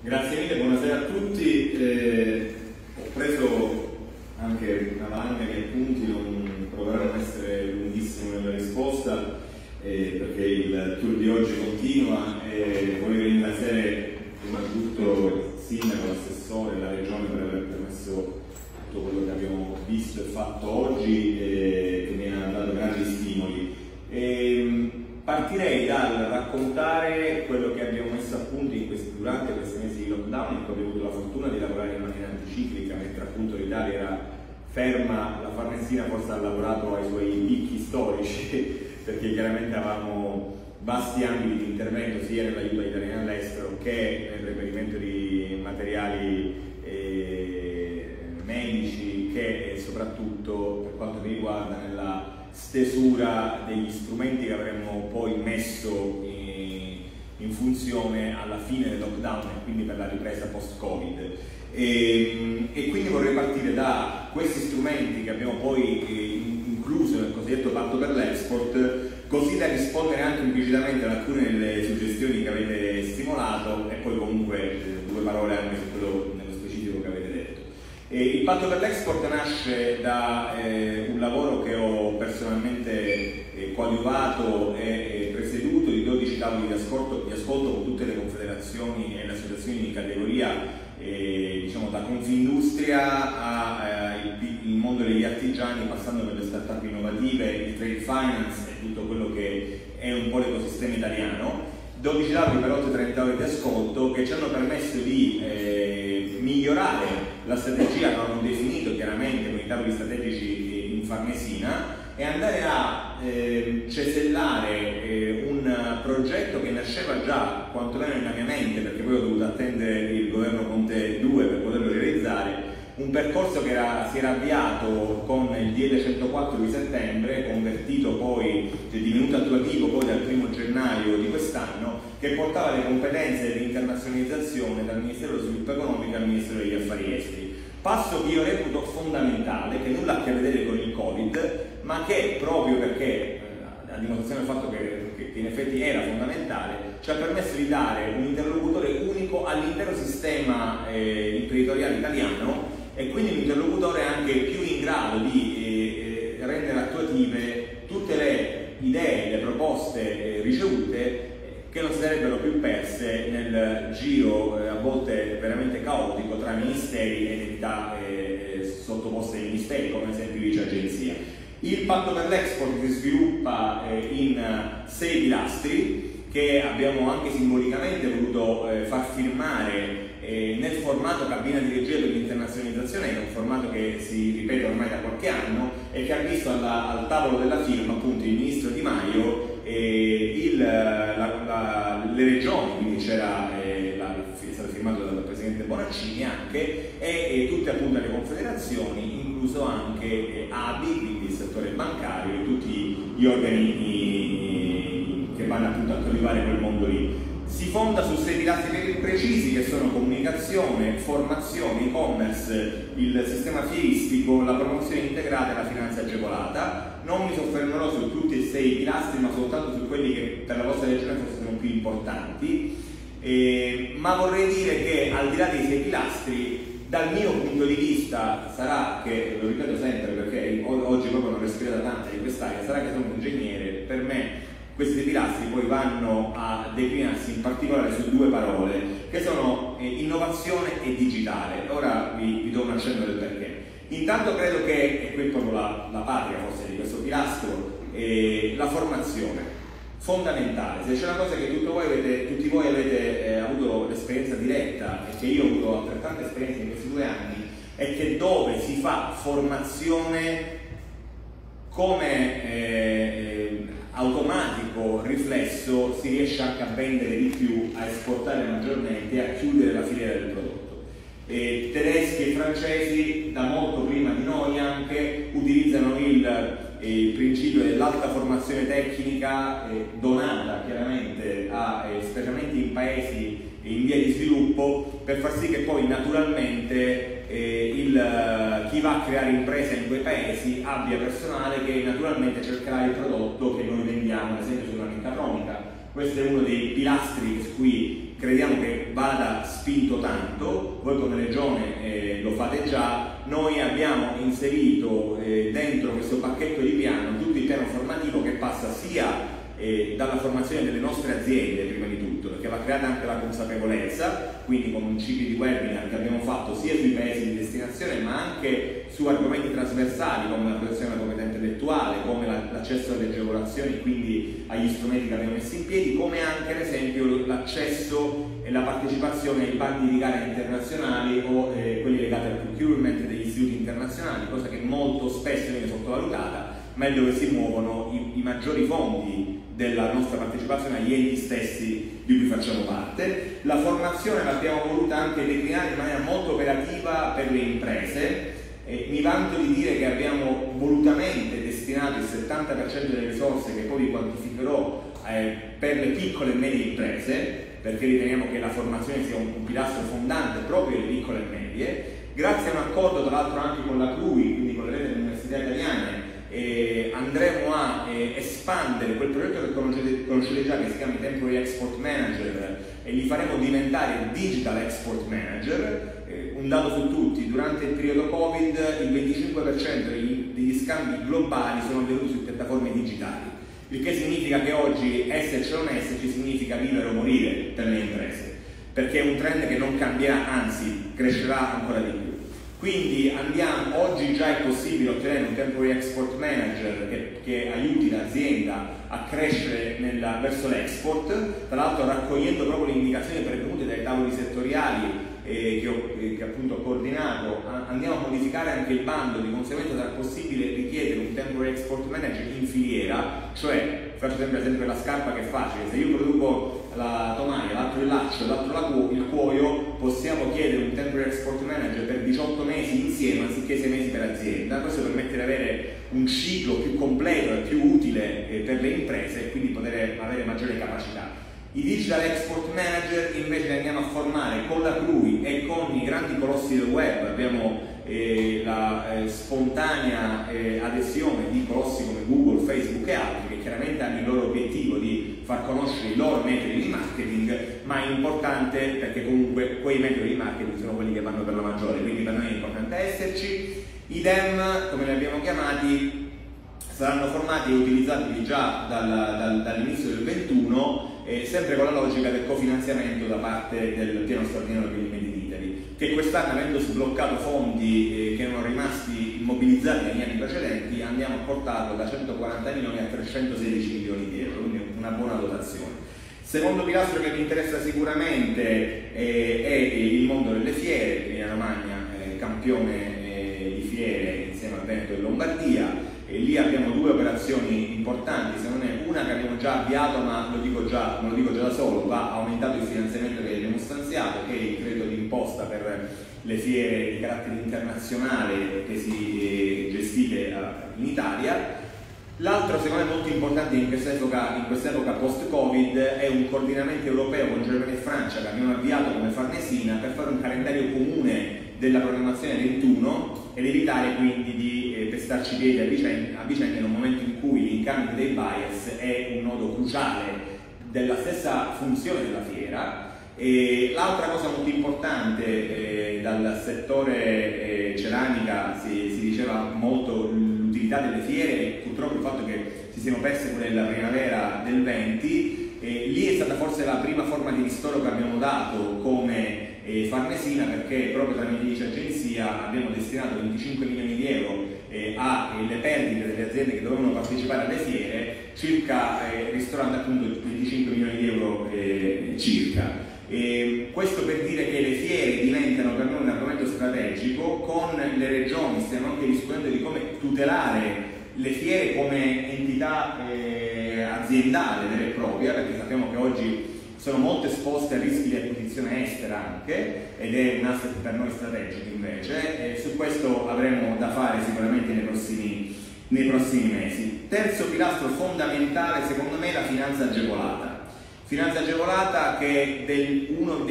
Grazie mille, buonasera a tutti. Ho preso anche una valanga di appunti, non proverò a non essere lunghissimo nella risposta perché il tour di oggi continua e voglio ringraziare prima di tutto il sindaco, l'assessore e la regione per aver permesso tutto quello che abbiamo visto e fatto oggi e che mi ha dato grandi stimoli. Partirei dal raccontare quello che abbiamo messo a punto durante questi mesi di lockdown, in cui abbiamo avuto la fortuna di lavorare in maniera anticiclica, mentre appunto l'Italia era ferma. La Farnesina forse ha lavorato ai suoi picchi storici perché chiaramente avevamo vasti ambiti di intervento sia nell'aiuto agli italiani all'estero che nel reperimento di materiali medici, che soprattutto per quanto mi riguarda nella stesura degli strumenti che avremmo poi messo in funzione alla fine del lockdown e quindi per la ripresa post-Covid. E quindi vorrei partire da questi strumenti che abbiamo poi incluso nel cosiddetto patto per l'export, così da rispondere anche implicitamente ad alcune delle suggestioni che avete stimolato e poi comunque due parole anche su quello nello specifico che avete detto. Il patto per l'export nasce da un lavoro che ho personalmente coadiuvato e presieduto di 12 tavoli di ascolto con tutte le confederazioni e le associazioni di categoria, diciamo da Confindustria al mondo degli artigiani, passando per le start-up innovative, il trade finance e tutto quello che è un po' l'ecosistema italiano. 12 tavoli per 8-30 ore di ascolto che ci hanno permesso di migliorare la strategia che avevamo definito chiaramente con i tavoli strategici in Farnesina e andare a cesellare un progetto che nasceva già quantomeno nella mia mente, perché poi ho dovuto attendere il governo Conte 2 per poterlo realizzare, un percorso che si era avviato con il DL 104 di settembre, convertito poi, divenuto attuativo poi dal 1° gennaio di quest'anno, che portava le competenze dell'internazionalizzazione dal Ministero dello Sviluppo Economico al Ministero degli Affari Esteri. Passo che io reputo fondamentale, che nulla ha a che vedere con il Covid, ma che proprio perché, a dimostrazione del fatto che in effetti era fondamentale, ci ha permesso di dare un interlocutore unico all'intero sistema imprenditoriale italiano e quindi un interlocutore anche più in grado di rendere attuative tutte le idee, le proposte ricevute, che non si sarebbero più perse nel giro a volte veramente caotico tra ministeri ed entità sottoposte ai ministeri, come ad esempio l'ICE Agenzia. Il patto per l'export si sviluppa in 6 pilastri che abbiamo anche simbolicamente voluto far firmare nel formato cabina di regia dell'internazionalizzazione, che è un formato che si ripete ormai da qualche anno e che ha visto al tavolo della firma appunto il ministro Di Maio, le regioni, quindi è stato firmato dal presidente Bonaccini anche, e tutte appunto le confederazioni, incluso anche ABI, quindi il settore bancario e tutti gli organi che vanno appunto a coltivare quel mondo lì. Si fonda su 6 pilastri precisi che sono comunicazione, formazione, e-commerce, il sistema fieristico, la promozione integrata e la finanza agevolata. Non mi soffermerò su tutti e 6 pilastri, ma soltanto su quelli che per la vostra regione forse sono più importanti, ma vorrei dire che al di là dei 6 pilastri, dal mio punto di vista, sarà che, lo ripeto sempre perché oggi proprio non respiro da tanta di quest'area, sarà che sono un ingegnere, per me questi pilastri poi vanno a declinarsi in particolare su 2 parole che sono innovazione e digitale. Ora vi do un accenno del perché. Intanto credo che, e qui è proprio la patria forse di questo pilastro, la formazione, fondamentale. Se c'è una cosa che tutti voi avete avuto l'esperienza diretta e che io ho avuto altrettanta esperienza in questi 2 anni, è che dove si fa formazione come automatico riflesso si riesce anche a vendere di più, a esportare maggiormente e a chiudere la filiera del prodotto. Tedeschi e francesi da molto prima di noi anche utilizzano il principio dell'alta formazione tecnica donata chiaramente specialmente in paesi in via di sviluppo, per far sì che poi naturalmente chi va a creare impresa in quei paesi abbia personale che naturalmente cercherà il prodotto che noi vendiamo, ad esempio sulla meccatronica. Questo è uno dei pilastri su cui crediamo che vada spinto tanto. Voi come Regione lo fate già. Noi abbiamo inserito dentro questo pacchetto di piano tutto il piano formativo che passa sia dalla formazione delle nostre aziende prima di tutto, perché va creata anche la consapevolezza, quindi con un ciclo di webinar che abbiamo fatto sia sui paesi di destinazione ma anche su argomenti trasversali come la protezione della proprietà intellettuale, come l'accesso alle agevolazioni, quindi agli strumenti che abbiamo messo in piedi, come anche ad esempio l'accesso e la partecipazione ai bandi di gara internazionali o quelli legati al procurement degli istituti internazionali, cosa che molto spesso viene sottovalutata, ma è dove si muovono i maggiori fondi della nostra partecipazione agli enti stessi di cui facciamo parte. La formazione l'abbiamo voluta anche declinare in maniera molto operativa per le imprese. Mi vanto di dire che abbiamo volutamente destinato il 70% delle risorse, che poi vi quantificherò, per le piccole e medie imprese, perché riteniamo che la formazione sia un pilastro fondante proprio delle piccole e medie. Grazie a un accordo tra l'altro anche con la CRUI, quindi con le reti delle università italiane, andremo a espandere quel progetto che conoscete già, che si chiama Temporary Export Manager, e li faremo diventare Digital Export Manager. Un dato su tutti: durante il periodo Covid il 25% degli scambi globali sono avvenuti su piattaforme digitali, il che significa che oggi esserci o non esserci significa vivere o morire per le imprese, perché è un trend che non cambierà, anzi crescerà ancora di più. Quindi oggi già è possibile ottenere un Temporary Export Manager che aiuti l'azienda a crescere verso l'export, tra l'altro raccogliendo proprio le indicazioni pervenute dai tavoli settoriali che appunto ho coordinato. Andiamo a modificare anche il bando, di conseguenza sarà possibile richiedere un Temporary Export Manager in filiera, cioè faccio sempre l'esempio della scarpa, che è facile: se io produco la tomaia, l'altro il laccio, l'altro il cuoio, possiamo chiedere un Temporary Export Manager per 18 mesi insieme anziché 6 mesi per azienda. Questo permette di avere un ciclo più completo e più utile per le imprese e quindi poter avere maggiore capacità. I Digital Export Manager invece li andiamo a formare con la CRUI e con i grandi colossi del web. Abbiamo la spontanea adesione di colossi come Google, Facebook e altri, che chiaramente hanno il loro obiettivo di far conoscere i loro metodi di marketing, ma è importante perché comunque quei metodi di marketing sono quelli che vanno per la maggiore, quindi per noi è importante esserci. I DEM, come li abbiamo chiamati, saranno formati e utilizzati già dall'inizio del 21, sempre con la logica del cofinanziamento da parte del piano straordinario per il Made in Italy, che quest'anno, avendo sbloccato fondi che erano rimasti immobilizzati negli anni precedenti, andiamo a portarlo da 140 milioni a 316 milioni di euro, quindi una buona dotazione. Secondo pilastro che mi interessa sicuramente è il mondo delle fiere. Emilia Romagna campione di fiere insieme a Veneto e Lombardia, e lì abbiamo due operazioni importanti, se non è una che abbiamo già avviato, ma non lo dico già da solo, va aumentato il finanziamento che abbiamo stanziato, che è il credito d'imposta per le fiere di carattere internazionale che si gestite in Italia. L'altro, secondo me molto importante in questa epoca post-Covid, è un coordinamento europeo con Germania e Francia che abbiamo avviato come Farnesina per fare un calendario comune della programmazione 21 ed evitare quindi di pestarci i piedi a vicenda in un momento in cui l'incambio dei bias è un nodo cruciale della stessa funzione della fiera. L'altra cosa molto importante, dal settore ceramica si diceva molto l'utilità delle fiere e purtroppo il fatto che si siano perse quelle della primavera del 20, lì è stata forse la prima forma di ristoro che abbiamo dato come Farnesina, perché proprio tramite l'ICE agenzia abbiamo destinato 25 milioni di euro alle perdite delle aziende che dovevano partecipare alle fiere, ristorando appunto 25 milioni di euro circa. Questo per dire che le fiere diventano per noi un argomento strategico. Con le regioni stiamo anche discutendo di come tutelare le fiere come entità aziendale vera e propria, perché sappiamo che oggi sono molto esposte a rischi di acquisizione estera anche, ed è un asset per noi strategico invece, e su questo avremo da fare sicuramente nei prossimi mesi. Terzo pilastro fondamentale secondo me è la finanza agevolata. Finanza agevolata che degli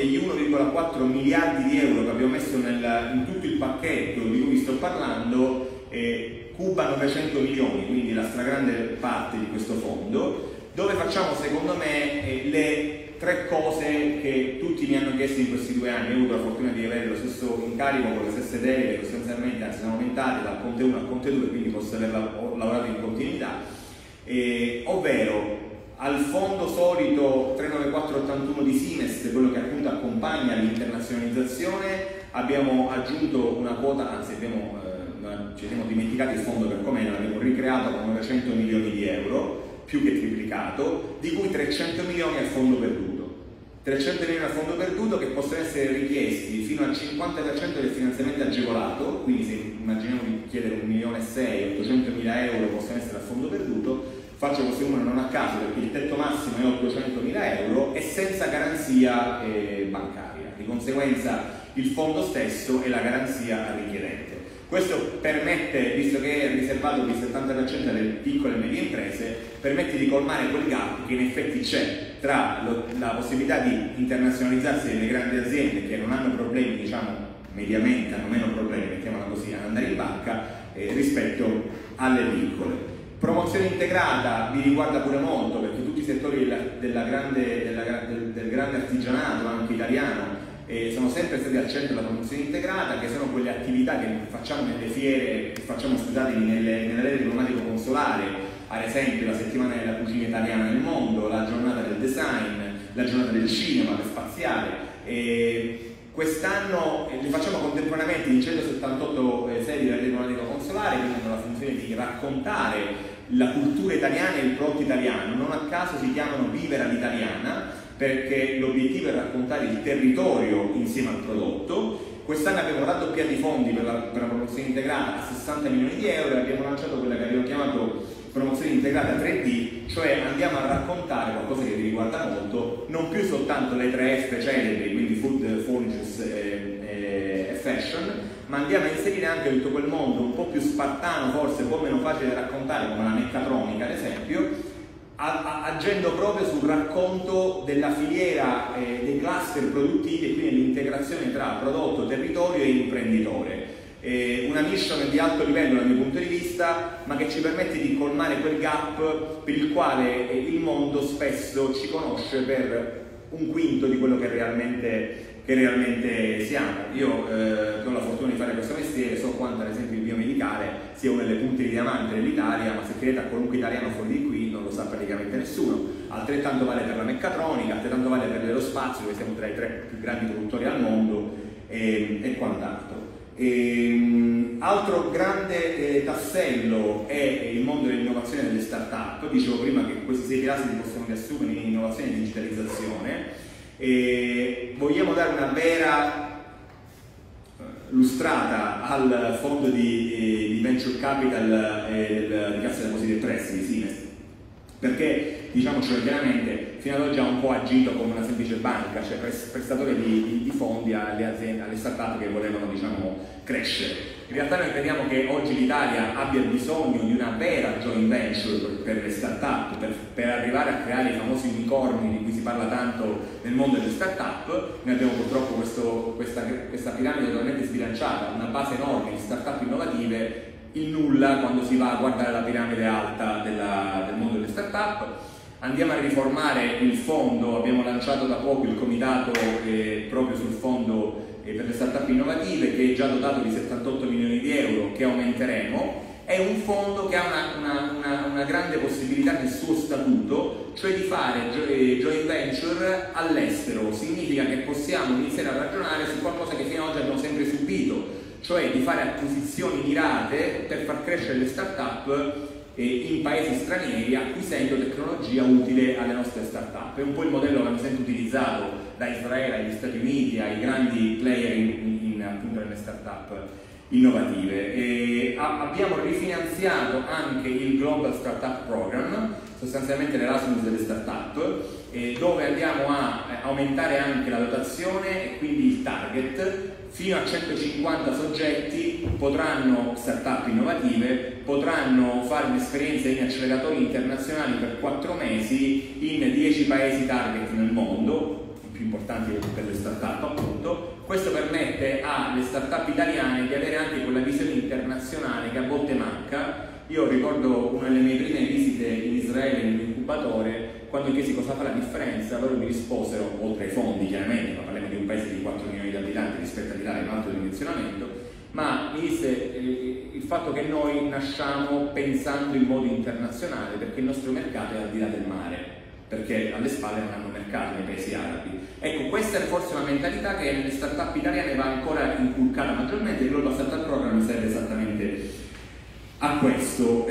1,4 miliardi di euro che abbiamo messo in tutto il pacchetto di cui vi sto parlando, cuba 900 milioni, quindi la stragrande parte di questo fondo, dove facciamo secondo me le tre cose che tutti mi hanno chiesto in questi 2 anni. Ho avuto la fortuna di avere lo stesso incarico con le stesse deleghe, sostanzialmente, anzi sono aumentate dal Conte 1 al Conte 2, quindi posso aver lavorato in continuità, ovvero al fondo solito 39481 di Simest, quello che appunto accompagna l'internazionalizzazione, abbiamo aggiunto una quota, anzi ci siamo dimenticati il fondo per com'è, l'abbiamo ricreato con 900 milioni di euro, più che triplicato, di cui 300 milioni al fondo perduto. 300 milioni al fondo perduto che possono essere richiesti fino al 50% del finanziamento agevolato, quindi se immaginiamo di chiedere 1.600.000, 800.000 euro possono essere al fondo perduto. Faccio questo numero non a caso perché il tetto massimo è 800.000 euro e senza garanzia bancaria, di conseguenza il fondo stesso è la garanzia al richiedente. Questo permette, visto che è riservato per il 70% alle piccole e medie imprese, permette di colmare quel gap che in effetti c'è tra la possibilità di internazionalizzarsi delle grandi aziende che non hanno problemi, diciamo mediamente hanno meno problemi, mettiamola così, ad andare in banca rispetto alle piccole. Promozione integrata vi riguarda pure molto perché tutti i settori del grande artigianato, anche italiano, sono sempre stati al centro della promozione integrata, che sono quelle attività che facciamo nelle fiere, che facciamo, scusatemi, nell'area diplomatico-consolare, ad esempio la settimana della cucina italiana nel mondo, la giornata del design, la giornata del cinema, per spaziale. Quest'anno li facciamo contemporaneamente in 178 sedi della diplomatico-consolare, che hanno la funzione di raccontare la cultura italiana e il prodotto italiano. Non a caso si chiamano Vivere all'italiana, perché l'obiettivo è raccontare il territorio insieme al prodotto. Quest'anno abbiamo raddoppiato i fondi per la promozione integrata a 60 milioni di euro e abbiamo lanciato quella che abbiamo chiamato promozione integrata 3D, cioè andiamo a raccontare qualcosa che vi riguarda molto, non più soltanto le 3F celebri, quindi food, furniture e fashion, ma andiamo a inserire anche tutto quel mondo un po' più spartano, forse un po' meno facile da raccontare, come la meccatronica ad esempio, agendo proprio sul racconto della filiera dei cluster produttivi e quindi l'integrazione tra prodotto, territorio e imprenditore. Una mission di alto livello dal mio punto di vista, ma che ci permette di colmare quel gap per il quale il mondo spesso ci conosce per un quinto di quello che realmente siamo. Io ho la fortuna di fare questo mestiere, so quanto ad esempio il biomedicale sia una delle punte di diamante dell'Italia, ma se chiedete a qualunque italiano fuori di qui non lo sa praticamente nessuno. Altrettanto vale per la meccatronica, altrettanto vale per l'aerospazio, dove siamo tra i 3 più grandi produttori al mondo e quant'altro. Altro grande tassello è il mondo dell'innovazione e delle start-up. Dicevo prima che questi 6 pilastri si possono riassumere in innovazione e digitalizzazione. Vogliamo dare una vera lustrata al fondo di venture capital di Cassa Depositi e Prestiti, Simest, perché diciamocelo chiaramente, fino ad oggi ha un po' agito come una semplice banca, cioè prestatore di fondi alle aziende, alle start-up che volevano, diciamo, crescere. In realtà noi crediamo che oggi l'Italia abbia bisogno di una vera joint venture per le start-up, per arrivare a creare i famosi unicorni di cui si parla tanto nel mondo delle start-up. Noi abbiamo purtroppo questa piramide totalmente sbilanciata, una base enorme di start-up innovative, il nulla quando si va a guardare la piramide alta del mondo delle start-up. Andiamo a riformare il fondo, abbiamo lanciato da poco il comitato proprio sul fondo per le start-up innovative, che è già dotato di 78 milioni di euro, che aumenteremo. È un fondo che ha una grande possibilità nel suo statuto, cioè di fare joint venture all'estero. Significa che possiamo iniziare a ragionare su qualcosa che fino ad oggi abbiamo sempre subito, cioè di fare acquisizioni mirate per far crescere le start-up in paesi stranieri, acquisendo tecnologia utile alle nostre start-up. È un po' il modello che hanno sempre utilizzato da Israele agli Stati Uniti, ai grandi player appunto nelle start-up innovative. Abbiamo rifinanziato anche il Global Startup Program, sostanzialmente l'Erasmus delle start-up, dove andiamo a aumentare anche la dotazione e quindi il target. Fino a 150 soggetti start-up innovative, potranno fare un'esperienza in acceleratori internazionali per 4 mesi in 10 paesi target nel mondo, i più importanti per le start-up appunto. Questo permette alle start-up italiane di avere anche quella visione internazionale che a volte manca. Io ricordo una delle mie prime visite in Israele nell'incubatore, quando chiesi cosa fa la differenza, loro mi risposero, oltre ai fondi chiaramente, ma parliamo di un paese di 4 milioni di abitanti rispetto all'Italia, un altro dimensionamento, ma mi disse il fatto che noi nasciamo pensando in modo internazionale, perché il nostro mercato è al di là del mare, perché alle spalle non hanno mercato nei paesi arabi. Ecco, questa è forse una mentalità che nelle start-up italiane va ancora inculcata maggiormente. Il Global Startup Program serve esattamente a questo.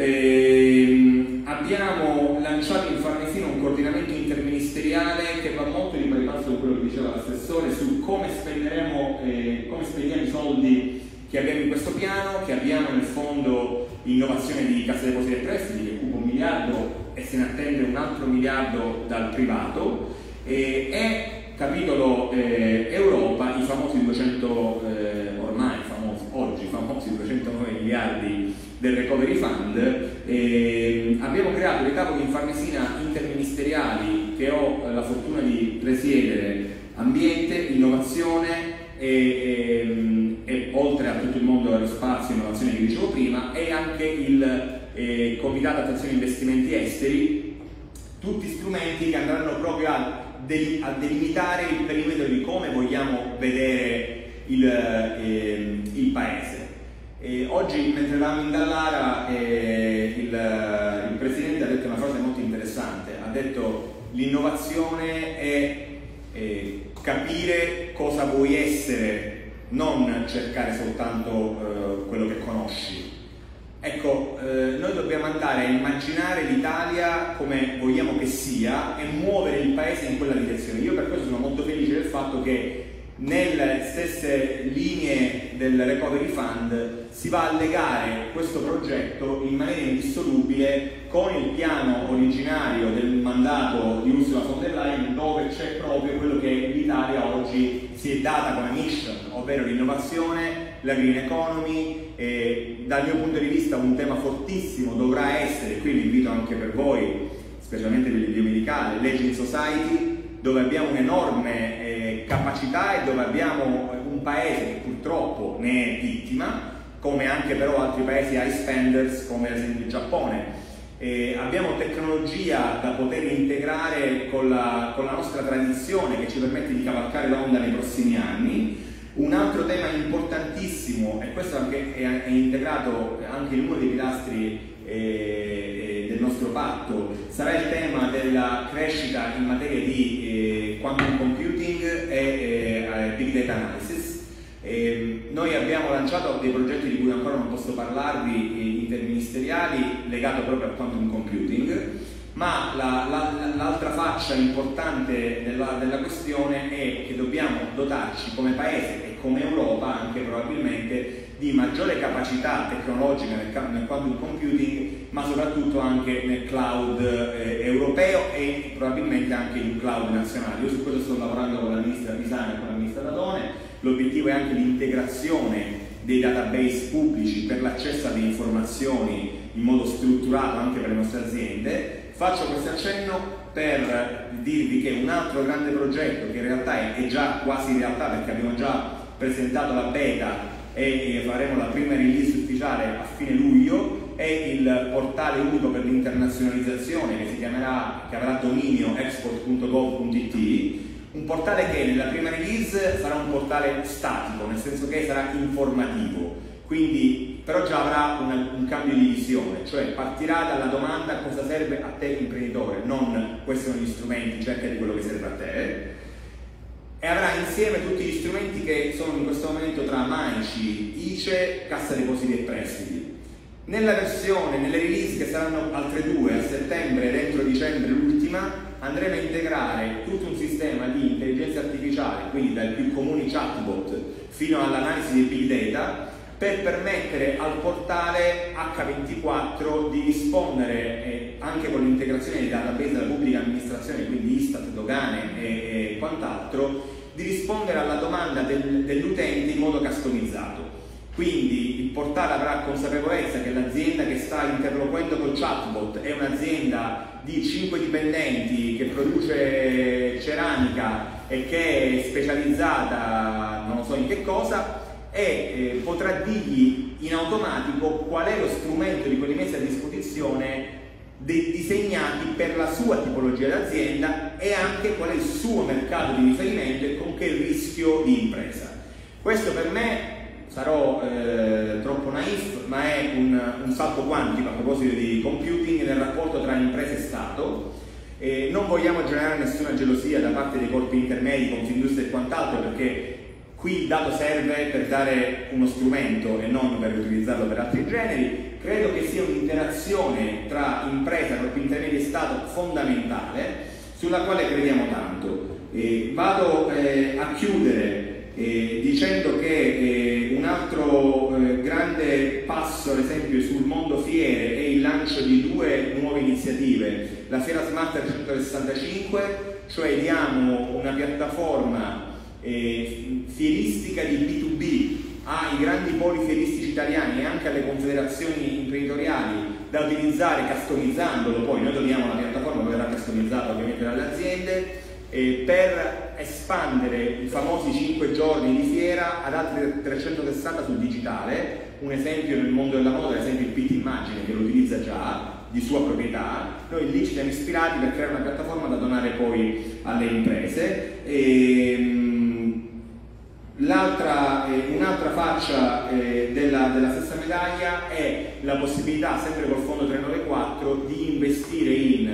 Abbiamo lanciato in Farnesino un coordinamento interministeriale che va molto di pari passo con quello che diceva l'assessore su come spendiamo i soldi che abbiamo in questo piano, che abbiamo nel fondo innovazione di Cassa Depositi e Prestiti che occupa 1 miliardo e se ne attende un altro 1 miliardo dal privato, e capitolo Europa, i famosi 200 oggi famosi 209 miliardi del Recovery Fund. Abbiamo creato dei tavoli in Farnesina interministeriali che ho la fortuna di presiedere: ambiente, innovazione e oltre a tutto il mondo aerospazio, innovazione che dicevo prima, e anche il Comitato Attenzione Investimenti Esteri, tutti strumenti che andranno proprio a delimitare il perimetro di come vogliamo vedere il paese. Oggi, mentre eravamo in Dallara, il Presidente ha detto una frase molto interessante, ha detto: l'innovazione è capire cosa vuoi essere, non cercare soltanto quello che conosci. Ecco, noi dobbiamo andare a immaginare l'Italia come vogliamo che sia e muovere il paese in quella direzione. Io per questo sono molto felice del fatto che nelle stesse linee del Recovery Fund si va a legare questo progetto in maniera indissolubile con il piano originario del mandato di Ursula von der Leyen, dove c'è proprio quello che l'Italia oggi si è data come mission, ovvero l'innovazione, la green economy. Dal mio punto di vista un tema fortissimo dovrà essere, qui vi invito anche per voi, specialmente per il biomedicale, Legend Society, dove abbiamo un'enorme capacità e dove abbiamo un paese che purtroppo ne è vittima, come anche però altri paesi high spenders come ad esempio il Giappone. Abbiamo tecnologia da poter integrare con la nostra tradizione che ci permette di cavalcare l'onda nei prossimi anni. Un altro tema importantissimo, e questo anche è integrato anche in uno dei pilastri del nostro patto, sarà il tema della crescita in materia di quantum computing e big data analysis. Noi abbiamo lanciato dei progetti di cui ancora non posso parlarvi, interministeriali, legati proprio al quantum computing, ma l'altra faccia importante della questione è che dobbiamo dotarci come Paese e come Europa anche probabilmente di maggiore capacità tecnologica nel quantum computing, ma soprattutto anche nel cloud europeo e probabilmente anche in un cloud nazionale. Io su questo sto lavorando con la ministra Pisani e con la ministra Dadone. L'obiettivo è anche l'integrazione dei database pubblici per l'accesso alle informazioni in modo strutturato anche per le nostre aziende. Faccio questo accenno per dirvi che un altro grande progetto, che in realtà è già quasi in realtà perché abbiamo già presentato la beta e faremo la prima release ufficiale a fine luglio, è il portale unico per l'internazionalizzazione che avrà dominio export.gov.it, un portale che nella prima release sarà un portale statico, nel senso che sarà informativo, quindi però già avrà un cambio di visione, cioè partirà dalla domanda: cosa serve a te imprenditore, non questi sono gli strumenti, cerca di quello che serve a te, e avrà insieme tutti gli strumenti che sono in questo momento tra MAICI, ICE, Cassa Depositi e Prestiti. Nelle release che saranno altre 2 a settembre e entro dicembre l'ultima, andremo a integrare tutto un sistema di intelligenza artificiale, quindi dai più comuni chatbot fino all'analisi di big data, per permettere al portale H24 di rispondere anche con l'integrazione dei database della pubblica amministrazione, quindi Istat, dogane e quant'altro, di rispondere alla domanda dell'utente in modo customizzato. Quindi il portale avrà consapevolezza che l'azienda che sta interloquendo col chatbot è un'azienda di 5 dipendenti che produce ceramica e che è specializzata non so in che cosa, e potrà dirgli in automatico qual è lo strumento di cui è messo a disposizione disegnati per la sua tipologia d'azienda e anche qual è il suo mercato di riferimento e con che rischio di impresa. Questo per me, sarò troppo naif, ma è un salto quantico a proposito di computing nel rapporto tra impresa e Stato. Non vogliamo generare nessuna gelosia da parte dei corpi intermedi, Confindustria e quant'altro, perché qui il dato serve per dare uno strumento e non per utilizzarlo per altri generi. Credo che sia un'interazione tra impresa, corpi intermedi e Stato fondamentale, sulla quale crediamo tanto. Vado a chiudere dicendo che un altro grande passo, ad esempio, sul mondo fiere è il lancio di 2 nuove iniziative. La Fiera Smart 365, cioè diamo una piattaforma fieristica di B2B ai grandi poli fieristici italiani e anche alle confederazioni imprenditoriali da utilizzare customizzandolo. Poi noi dobbiamo la piattaforma che verrà customizzata ovviamente dalle aziende per espandere i famosi 5 giorni di fiera ad altri 360 sul digitale. Un esempio nel mondo della moda, ad esempio il Pitt Immagine, che lo utilizza già di sua proprietà. Noi lì ci siamo ispirati per creare una piattaforma da donare poi alle imprese. Un'altra faccia della stessa medaglia è la possibilità, sempre col fondo 394, di investire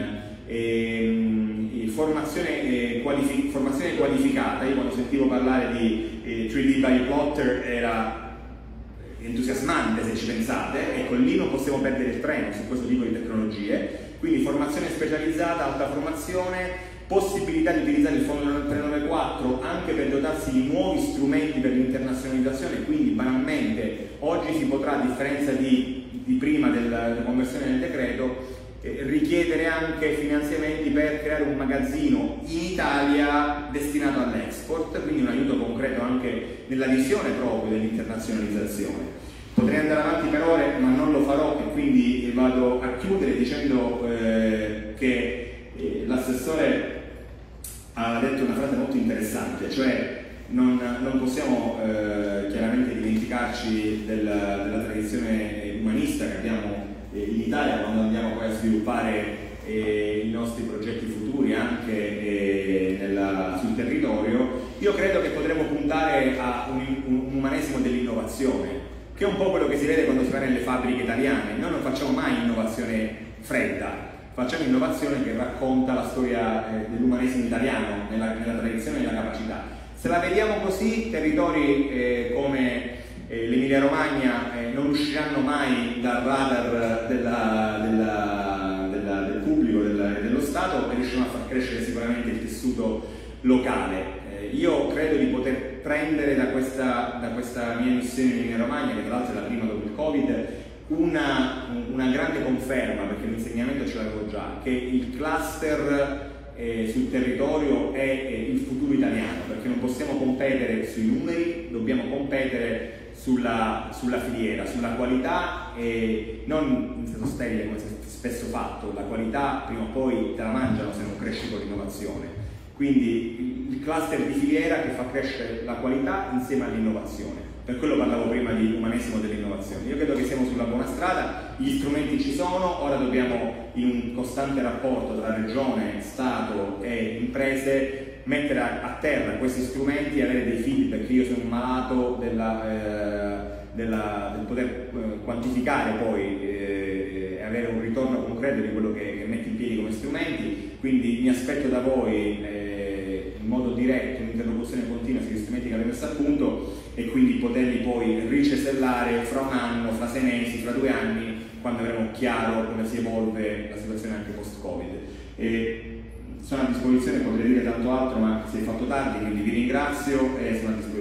in formazione qualificata. Io quando sentivo parlare di 3D by Plotter era entusiasmante, se ci pensate. Ecco, lì non possiamo perdere il treno su questo tipo di tecnologie, quindi formazione specializzata, alta formazione, possibilità di utilizzare il fondo 394 anche per dotarsi di nuovi strumenti per l'internazionalizzazione. Quindi banalmente oggi si potrà, a differenza di prima della conversione del decreto, richiedere anche finanziamenti per creare un magazzino in Italia destinato all'export, quindi un aiuto concreto anche nella visione proprio dell'internazionalizzazione. Potrei andare avanti per ore, ma non lo farò, e quindi vado a chiudere dicendo che l'assessore ha detto una frase molto interessante, cioè non possiamo chiaramente dimenticarci della tradizione umanista che abbiamo in Italia quando andiamo poi a sviluppare i nostri progetti futuri anche sul territorio. Io credo che potremmo puntare a un umanesimo dell'innovazione, che è un po' quello che si vede quando si va nelle fabbriche italiane. Noi non facciamo mai innovazione fredda, facciamo innovazione che racconta la storia dell'umanesimo italiano nella tradizione e nella capacità. Se la vediamo così, territori come l'Emilia Romagna non usciranno mai dal radar del pubblico e dello Stato, e riusciranno a far crescere sicuramente il tessuto locale. Io credo di poter prendere da questa mia missione in Emilia Romagna, che tra l'altro è la prima dopo il Covid, una grande conferma, perché l'insegnamento ce l'avevo già, che il cluster sul territorio è il futuro italiano, perché non possiamo competere sui numeri, dobbiamo competere sulla filiera, sulla qualità, e non in senso sterile come si è spesso fatto. La qualità prima o poi te la mangiano se non cresci con l'innovazione. Quindi il cluster di filiera che fa crescere la qualità insieme all'innovazione. Per quello parlavo prima di umanesimo dell'innovazione. Io credo che siamo sulla buona strada, gli strumenti ci sono, ora dobbiamo, in un costante rapporto tra regione, Stato e imprese, mettere a terra questi strumenti e avere dei feedback. Io sono un malato del poter quantificare poi e avere un ritorno concreto di quello che metti in piedi come strumenti, quindi mi aspetto da voi in modo diretto un'interlocuzione continua sugli strumenti che avete messo a punto, e quindi poterli poi ricesellare fra un anno, fra 6 mesi, fra 2 anni, quando avremo chiaro come si evolve la situazione anche post-Covid. Sono a disposizione, potrei dire tanto altro, ma si è fatto tardi, quindi vi ringrazio e sono a disposizione.